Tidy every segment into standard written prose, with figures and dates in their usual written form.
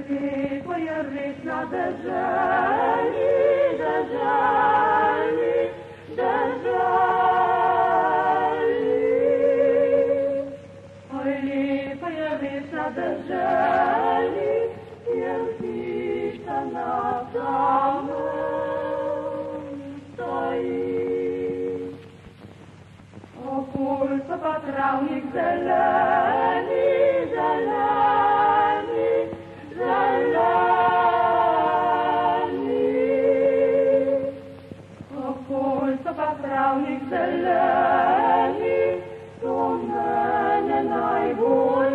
Ty pojeżdżasz na derzeli, derzeli, derzeli. Oj, pojeżdżasz na derzeli, wielkica na samym stoi. O kurco patrawnik zeleni, zeleni, zeleni. O kurco patrawnik zeleni, to mnie najból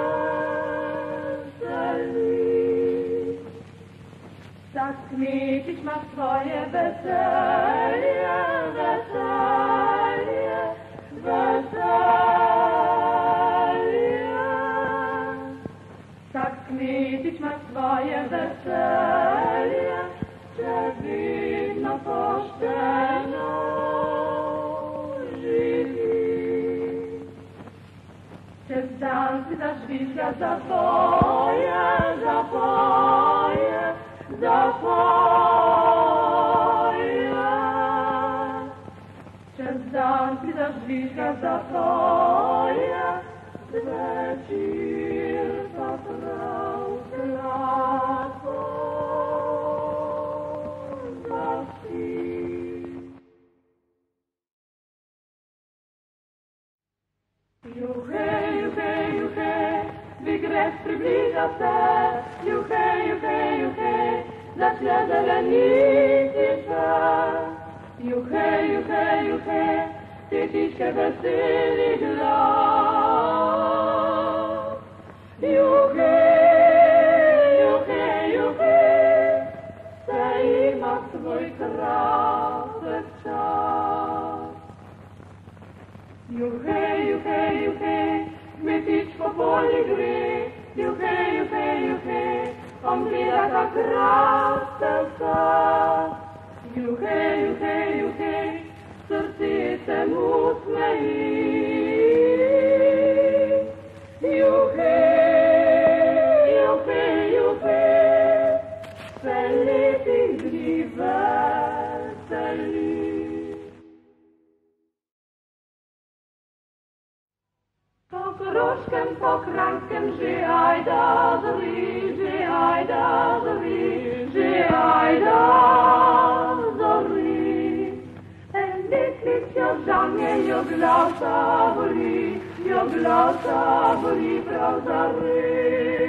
weseli. Tak kmicić ma swoje weselje, weselje, weselje. Tak kmicić ma swoje weselje, że widno poszczeno żywi. Czy w dancy zażwizga zapoje, zapoje, zapoje. Czy w dancy zażwizga zapoje, zwecir patrałkę lato zaśpi. Juche, juche, juche, wygres przybliża se. Juche, juche, juche, zacznie zelenicy się. Juche, juche, juche, tyciczkę weseli dla. Juche, juche, juche, sej ma swój krasek czas. Juche, juche, juche, mytić po poli gry. Juche, juche, juche, on glida tak krasce. Juche, juche, juche, serce mocne. Juche, juche, juche, selity dni weseli. Po gruszkiem, po krankiem, żyjajda zri, żyjajda zri, żyjajda zri. Endyklik książanie, joglasa boli, prawda ry.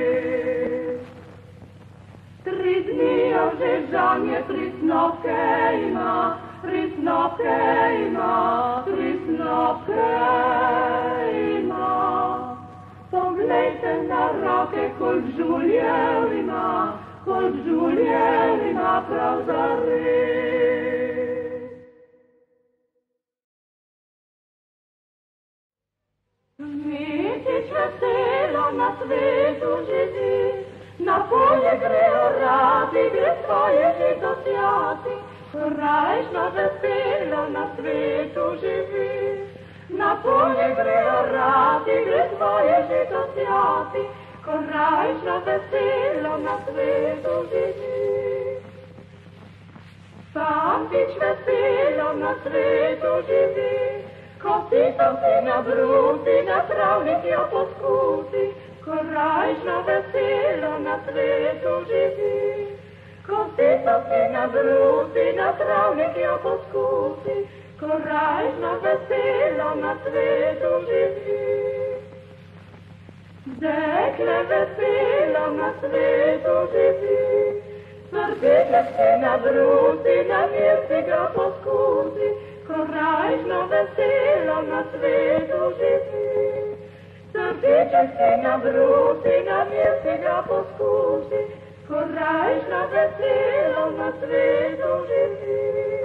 3 dni ożeżanie, trysnokejma, trysnokejma, trysnokejma. Poglejte na rokę, kol brzulierima, prawda ry. Zmiecić weselo na świtu żywi, na pole gry orady, gry swoje żyto światy. Rajś na weselo na świtu żywi, na pole gry orady, gry swoje żyto światy. Rajś na weselo na świtu żywi. Sam pić weselo na świtu żywi, kosito ty na bruty, na trawnik i opaskuty. Korajś na weselo na świtu żywi. Kosito ty na bruty, na trawnik i opaskuty. Korajś na weselo na świtu żywi. Dekle weselo na świtu żywi. Serdycze ty na bruty, na miejsce i opaskuty. Korajś na weselo na świtu żywi. Serdycze ty na bruty, na miejsce i opaskuty. Korajś na weselo na świtu żywi.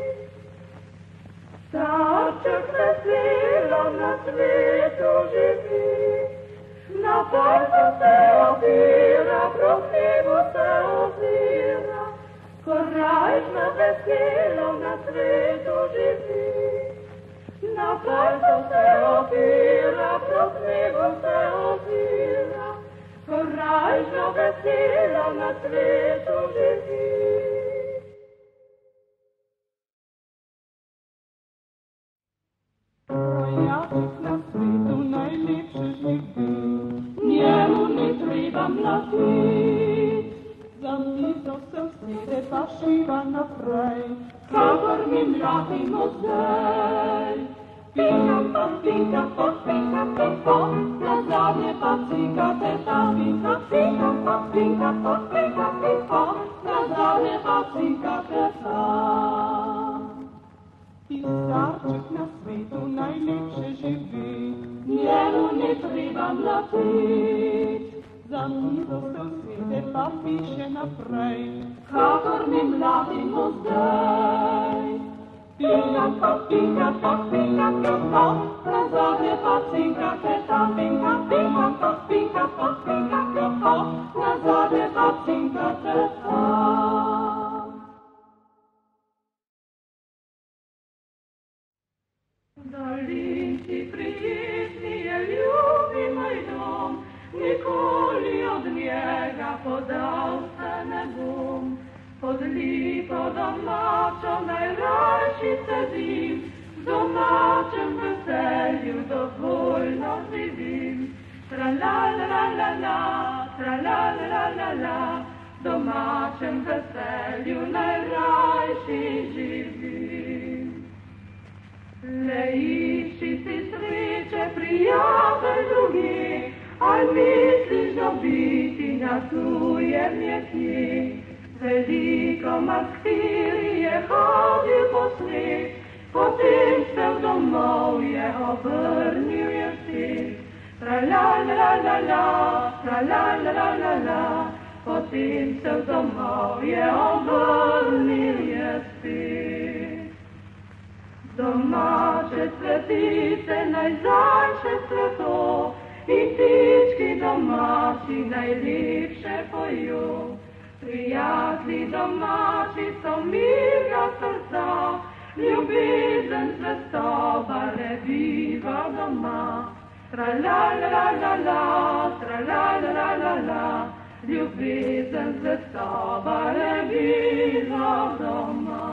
Starczek weselo na świtu żywi. Na palcu se opira, prochliwu se opira. Korajś na weselo na świtu żywi. Na palcu se opira, prochliwu se opira. rajno veselo na svetu živi. Rojaček na svetu najlepši živi, njemu ni treba mladit. Za mizo se usede pa šiva naprej, kakor mi mladimo zdaj. Pinka pa, pinka pa, pinka pa, nazadnje pa cika teta. Pinka, pinka pa, pinka pa, pinka pa, nazadnje pa cika teta. Pisarček na svetu najlepše živi, njemu ni treba mladit. Za mizo se usede pa piše naprej, kakor mi mladimo zdaj. Pinka pa, pinka pa, pinka pa, nazadnje pa cinka teta. Pinka, pinka pa, pinka pa, pinka pa, nazadnje pa cinka teta. Dalinci pritisni je ljubi moj dom, nikoli od njega podal se ne bom. Pod lipo domačo najrajši sedim, v domačem veselju dovoljno živim. Tra-la-la-la-la, tra-la-la-la-la, v domačem veselju najrajši živim. Le išči si sreče, prijatelj drugi, ali misliš dobiti na tujem je kje? Veliko maskiri je hodil po svet, potem se v domov je obrnil je vseh. Tra-la-la-la-la, tra-la-la-la-la, potem se v domov je obrnil je vseh. Domače cvetice najzajše cveto in ptički domači najlepše pojo. Prijatelji domači so mirna srca, ljubezen zvestoba le biva doma. Tra-la-la-la-la, tra-la-la-la-la, ljubezen zvestoba le biva doma.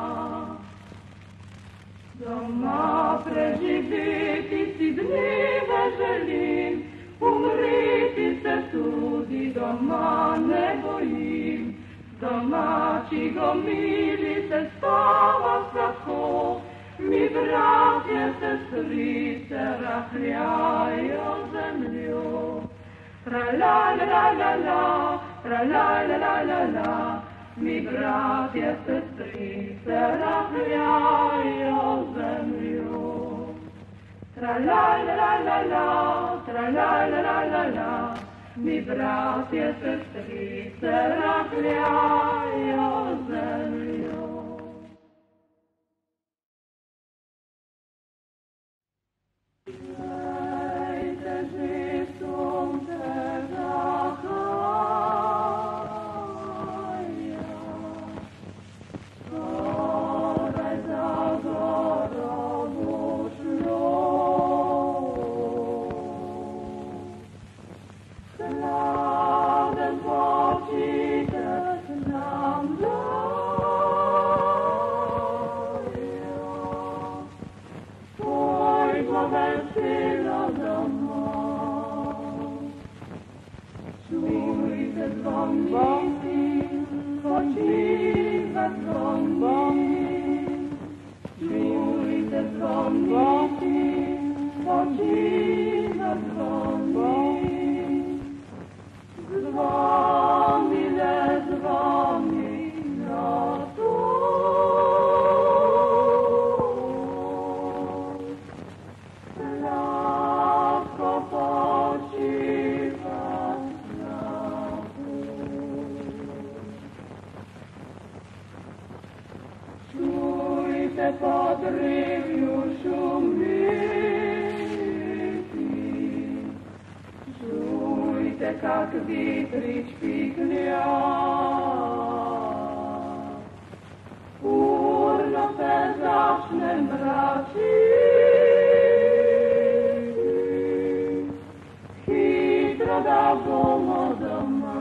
Doma preživeti si dneve želim, umreti se tudi doma ne bojim. Domači gomili se stava slabo, mi bratje sestrice rahljajo zemljo. Tra-la-la-la-la, tra-la-la-la-la, mi bratje sestrice rahljajo zemljo. Tra-la-la-la-la, tra-la-la-la-la, mi bratje sestrice rahljajo zemljo. Glejte že sonce zahaja, skoraj za zoro bo šlo. Hladen počitek nam dajo, pojdimo veselo domov. Čujte zvoniti, počiva zvoniti. Čujte zvoniti, počiva zvoniti. Zvoni, le zvoni na to. Sladko počiva na to. Čujte po drevju šumiti, čujte kak vitrič pihlja. Urno se začne mračiti, hitro da bomo doma.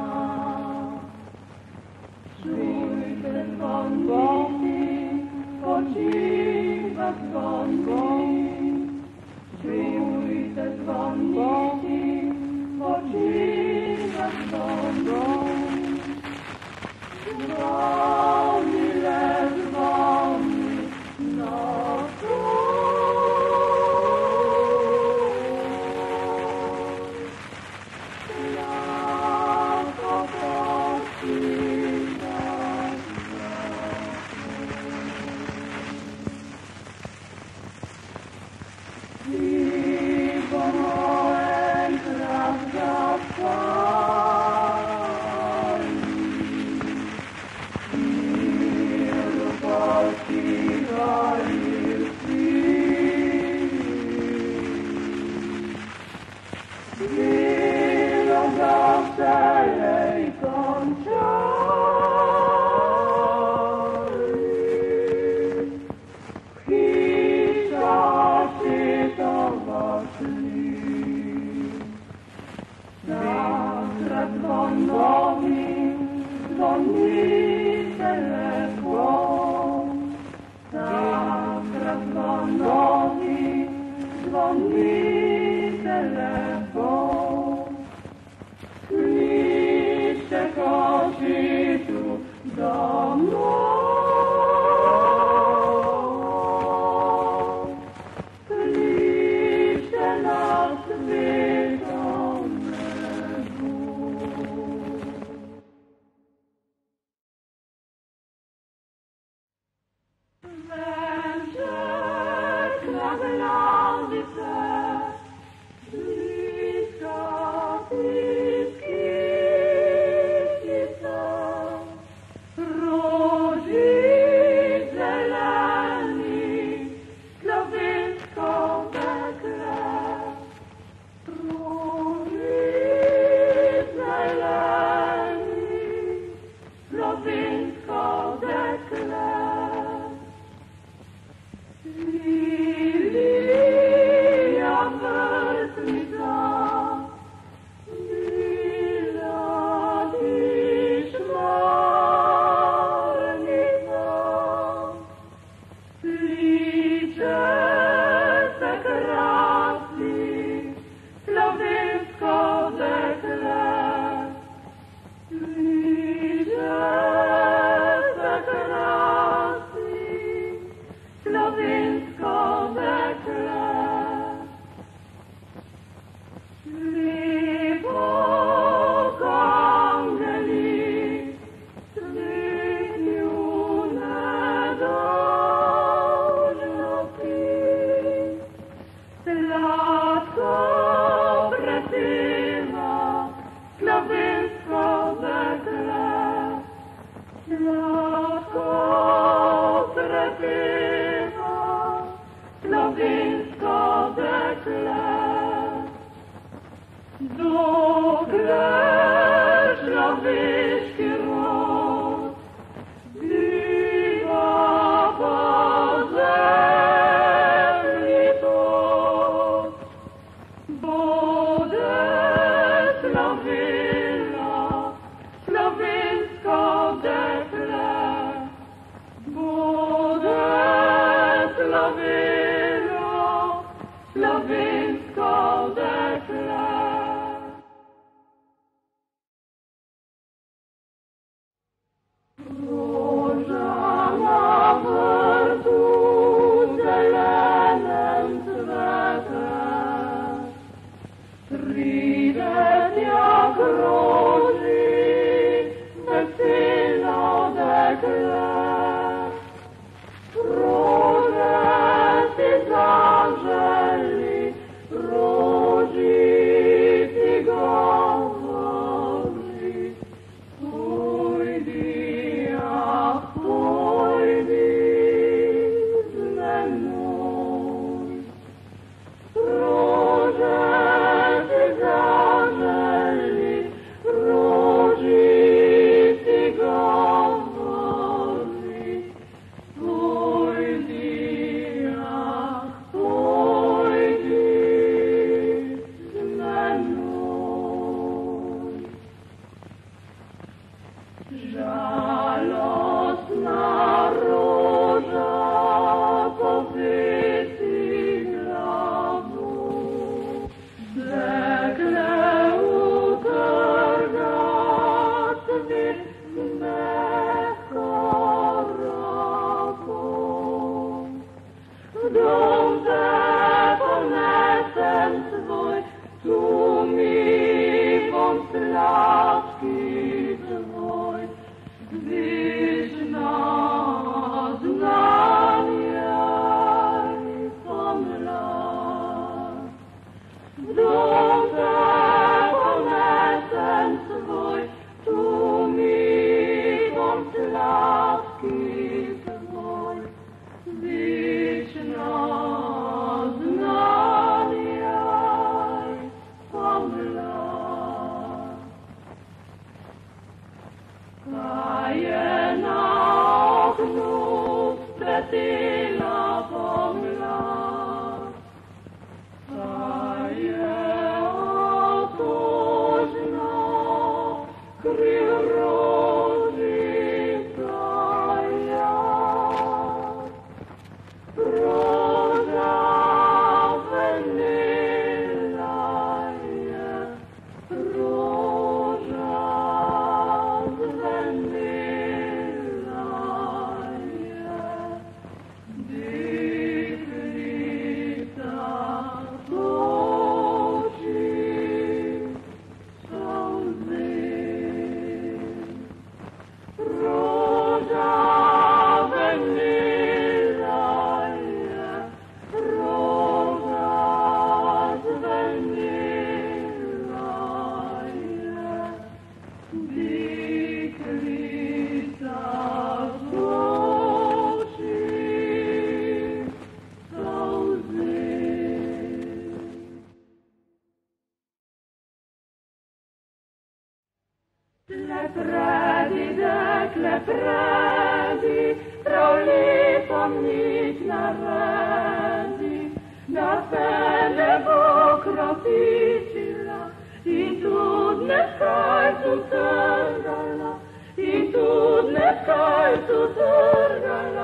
prav lepo nič naredi, da se ne bo kropičila in tudi nekaj tu trgala, in tudi nekaj tu trgala,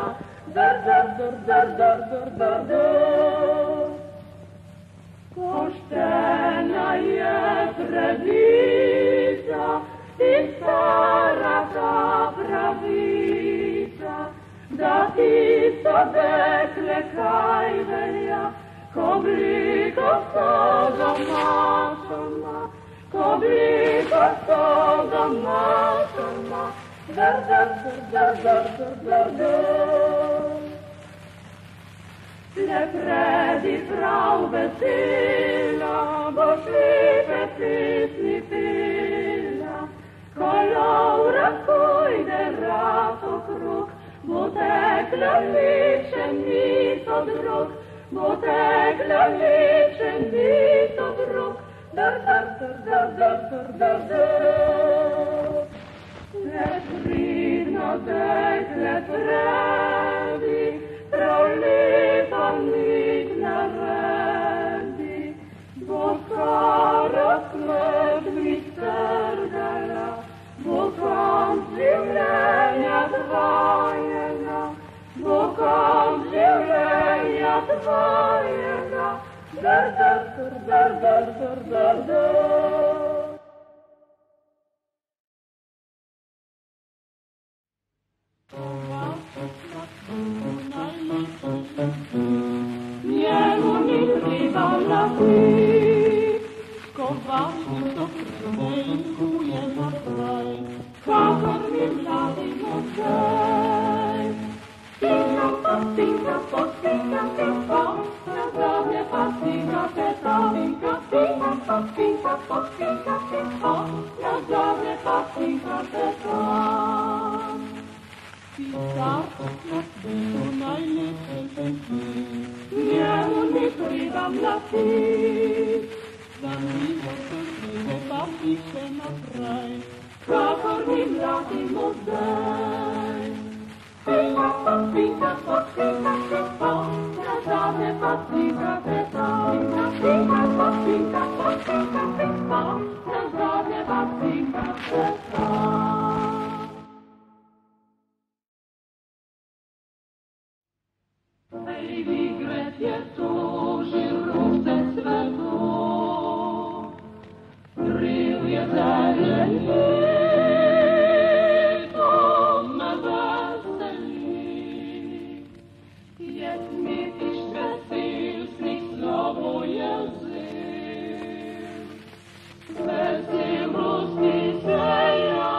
Poštena je pravica in stara ta pravica, da tisto dekle kaj velja, ko bliko so doma sama, ko bliko so doma sama, Le predi prav vesela, boš lepe pesmi pela, ko Laura pojde raz okrog, bo tekla ličenic od rok, bo tekla ličenic od rok, Le pridno tekle predi, prav lepa nič naredi, bo kara sklep mi strgala, bo konc življenja tvojega, bo konc življenja tvojega, Njemu ni treba napit, ko vaši to primenkuje naprej, kakor mi mladi muzej. Pinka, pinka, pinka, pinka, nazadnje pa pinka, peta, pinka, pinka, pinka, pinka, pinka, nazadnje pa pinka, peta. Pisar na svetu najlepše penti, njemu ni treba napit, za miło srdivo pa piše naprej, kakor mi mladi muzej. Pinka, pinka, pinka, pinka, nazadnje pa pinka, peta, pinka, pinka, pinka, pinka, pinka, nazadnje pa pinka, peta. Baby Gret je tužil ruce svetu, kriv je zelen to me veseli. Je smetiš veselstnih slovo jezik, veselosti se ja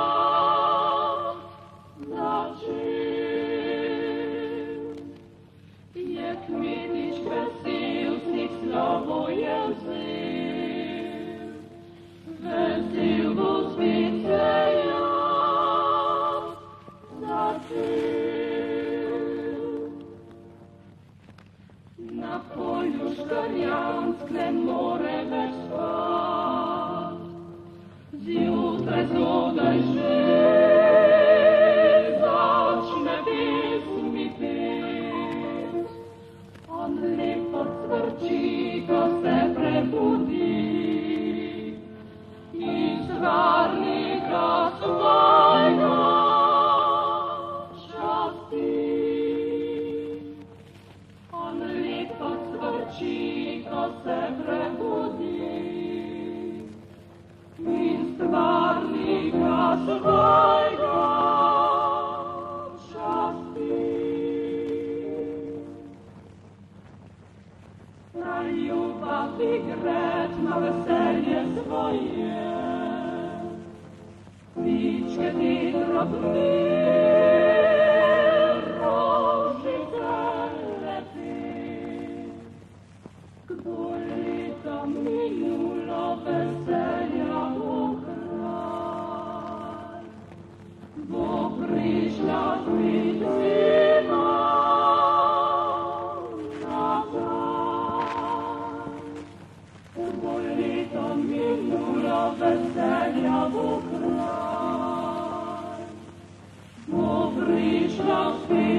Kmetič veselstnih slovo jezik, vesel bo spet se jaz začel. Na polju škarjanskem more več spat, zjutraj zgodaj že začne pesmi pet. On lepo cvrči, ko se prebudi, iz varnika svojega časti. On lepo cvrči, ko se prebudi, iz varnika svojega časti. Na ljubavi Gret, na veselje svoje, pičke ti drobni, rožice leti. Kdo leta minulo veselja bo kraj, bo prišla spet zima. Veselja bo kraj,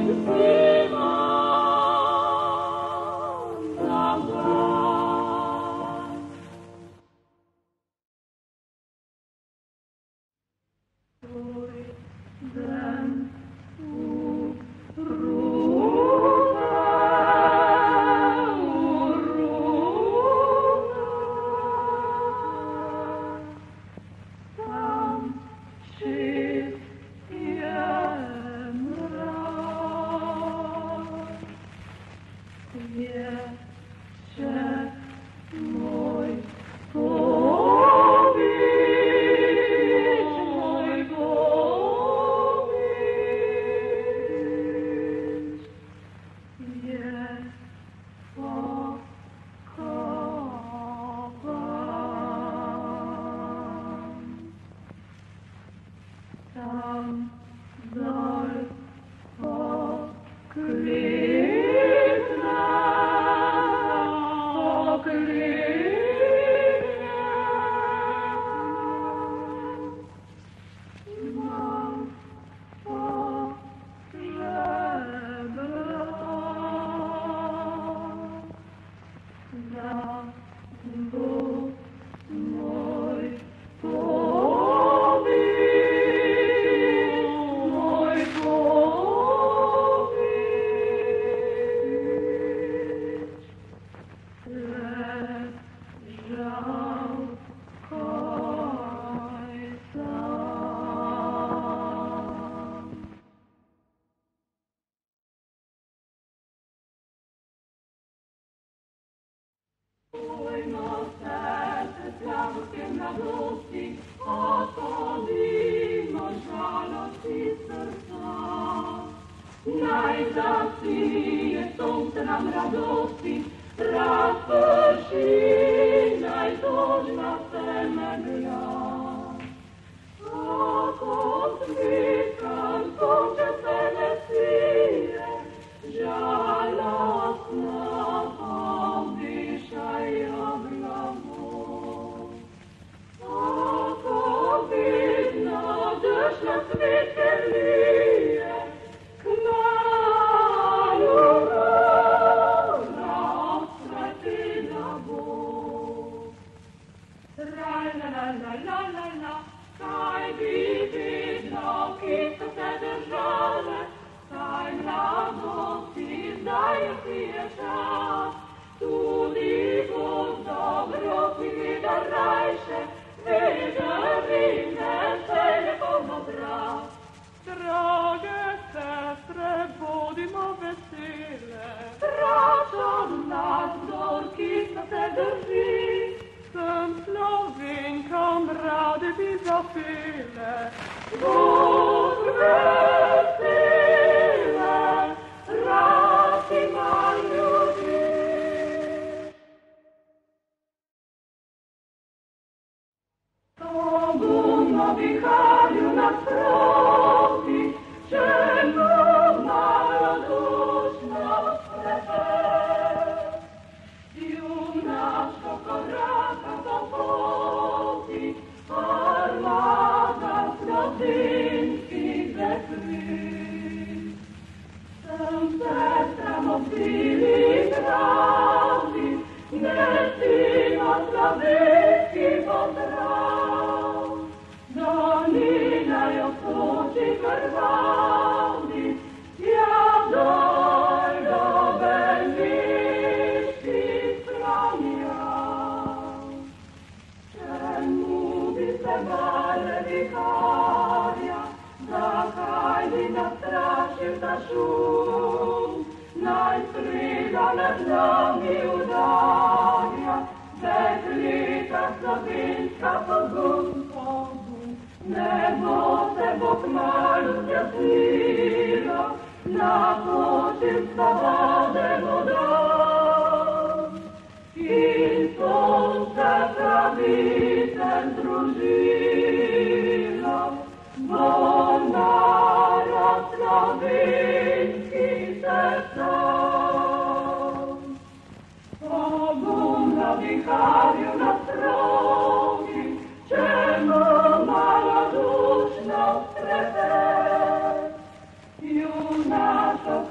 Una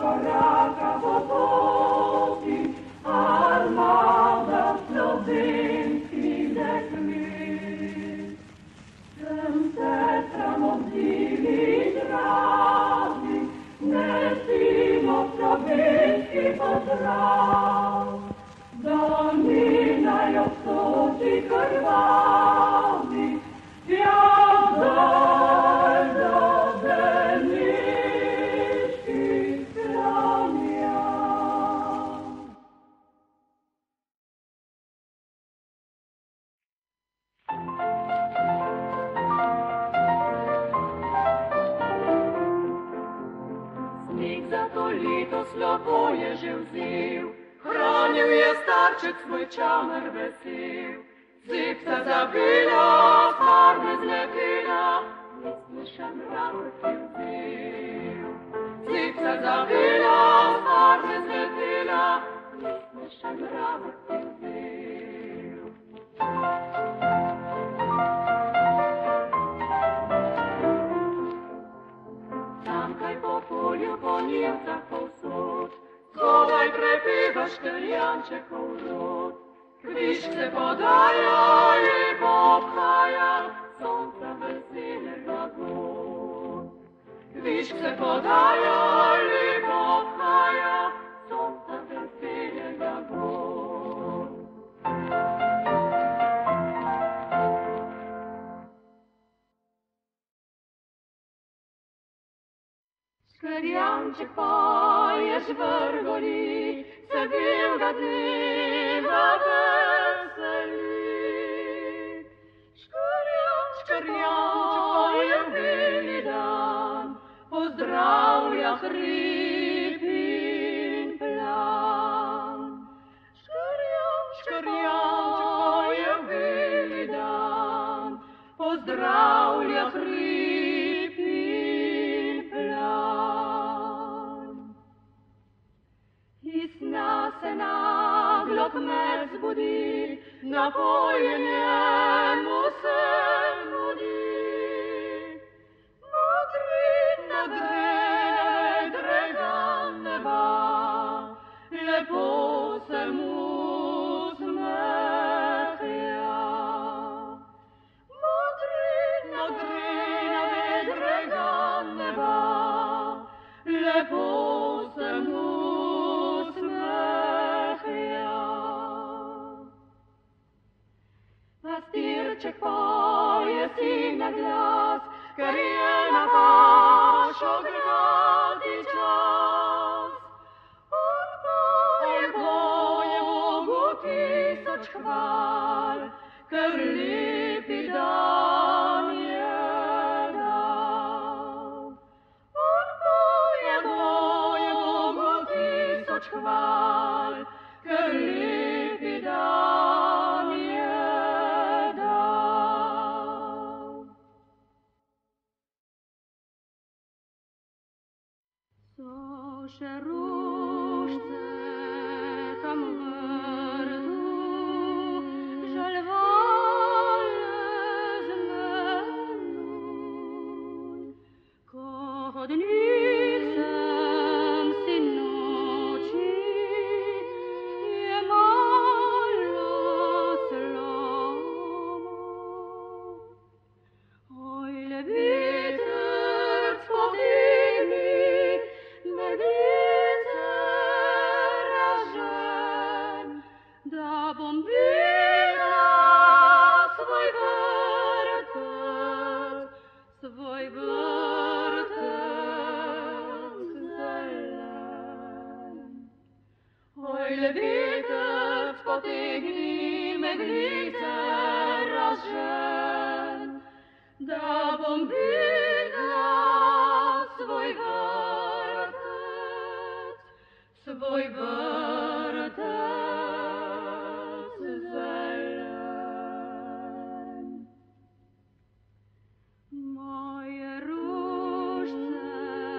Simo Strovinski pozdrav. Da minajo soči krvavi, jadaj do Beniških kranja. Snik za to leto slabo je že vzel, hranil je starček svoj čamer vesel. Zipca zabila, farbe zlepila, nesmešen mravor ti vzel. Zipca zabila, farbe zlepila, nesmešen mravor ti vzel. Tamkaj po polju, po njivcah povsod, zgodaj prepeva škrjančekov rod. Kvišk se podaja, lepo obhaja, sonca veselega god. Kvišk se podaja, lepo obhaja, sonca veselega god. Škrjanček poje žvrgoli, se belega dneva veseli. Škrjanček poje beli dan, pozdravlja hrib in plan. Škrjanček poje beli dan, pozdravlja hrib in plan. Iz sna se naglo kmet zbudi, napojenemu se mudi. Nadre vedrega neba, lepo se mu smehlja. Nadre vedrega neba, lepo se mu pastirček poje sine glas, ker je na pašo grati čas. On poje Bogu tisoč hval, ker lepi dan je dal. On poje Bogu tisoč hval, ker lepi dan je dal. So še rožce tam v vrtu, žalovale z menoj. Ko od njih sem sinoči, je malo slabo. Oj, le veter spodini, medice ražen, da bom bila svoj vrtec zelen. Oj, le veter potegni meglice ražen, da bom bila svoj vrtec zelen. Moje rožce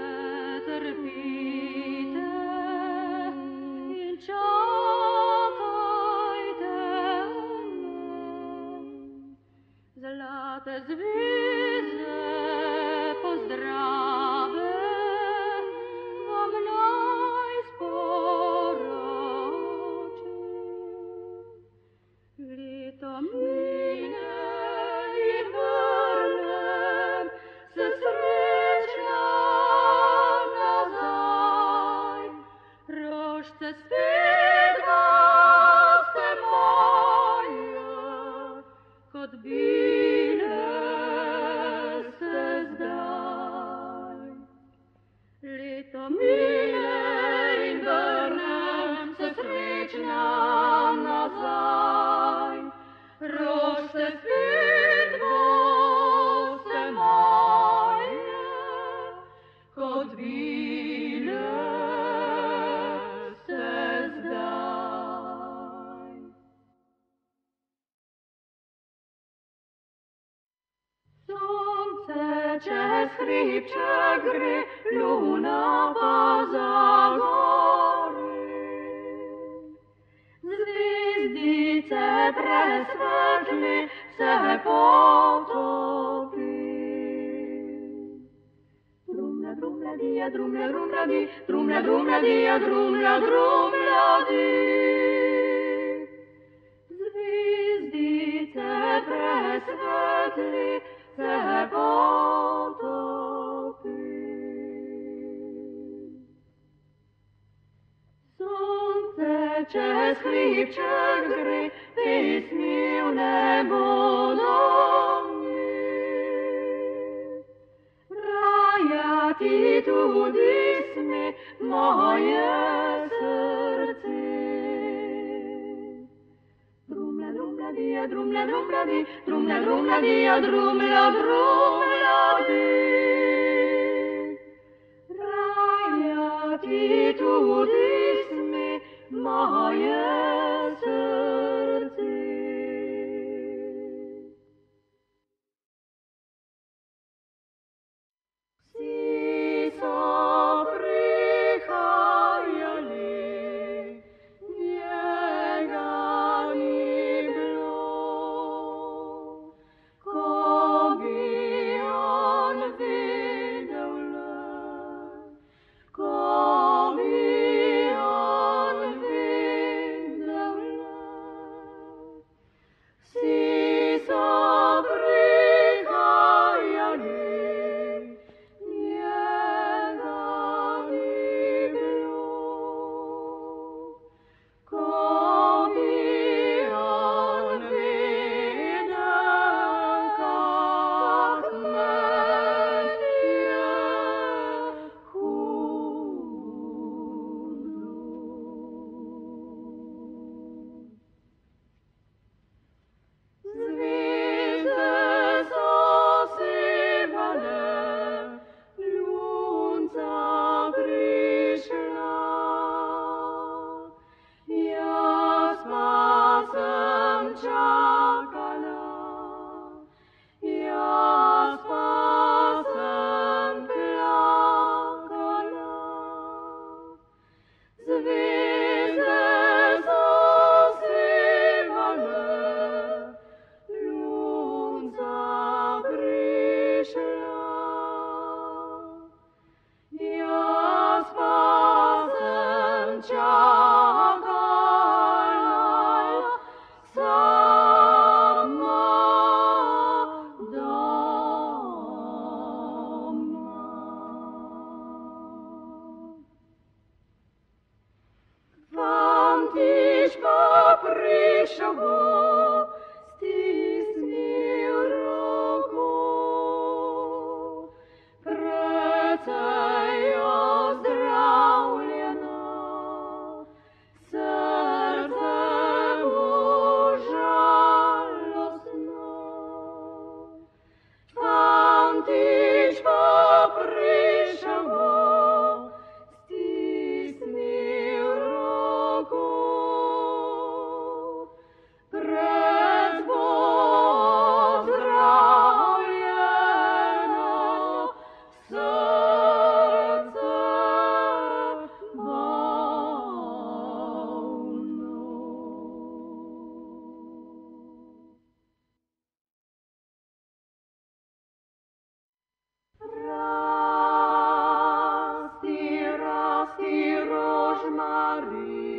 trpite in čakajte me. Zlate zveze pozdrave vam naj sporočim. Leto mine in vrnem se srečna nazaj. se spet goste moje, kot bile se zdaj. Leta mine in vrnem se srečna nazaj, rož se spet goste moje, kot bile se zdaj. Sonce čez hribček gre, luna pa zagori. Zvezdice presvetli se potopi. Drumla, drumla, dija, drumla, drumla, di, drumla, drumla, dija, drumla, drumla, di. Zvezdice presvetli se potopi. Sonce čez hribček gre, pesmi v nebo domi. Rajati tudi sme moje srce. Drumla, drumla, dija, drumla, drumla, di, drumla, drumla, dija, drumla, drumla, di. Rajati tudi sme moje srce. Vsi so prihajali, njega ni bilo. Ko bi on vedel le, ko bi on vedel le. Vsi so prihajali, njega ni bilo. Ko bi on vedel, kak meni je hudo. Zvezde so sevale, lunca prišla. Jaz pa sem čakala, jaz pa sem plakala. Zvezde so sevale, lunca prišla. Jaz pa sem čakala sama doma. Fantič pa prišel bo, stisnil roko. Precej ozdravljeno, srce mu žalostno. Fantič pa prišel bo, stisnil roko. Prezbo ozdravljeno, srce bolno. Rasti, rasti, rožmarin,